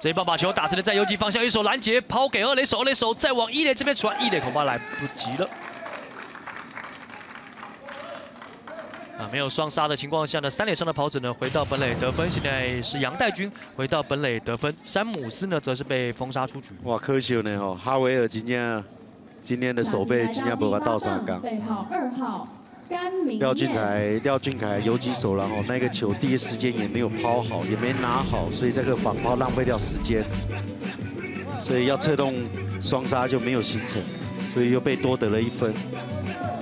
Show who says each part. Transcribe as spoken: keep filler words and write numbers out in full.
Speaker 1: 这一棒把球打成了在游击方向，一手拦截抛给二垒手，二垒手再往一垒这边传，一垒恐怕来不及了。啊，没有双杀的情况下呢，三垒上的跑者呢回到本垒得分，现在是杨代军回到本垒得分，山姆斯呢则是被封杀出局。
Speaker 2: 哇，可惜呢吼，哈维尔今天今天的手背今天无法倒三缸。
Speaker 3: 背号二号。
Speaker 2: 廖俊凯，廖俊凯游击手，然后那个球第一时间也没有抛好，也没拿好，所以这个反抛浪费掉时间，所以要策动双杀就没有形成，所以又被多得了一分。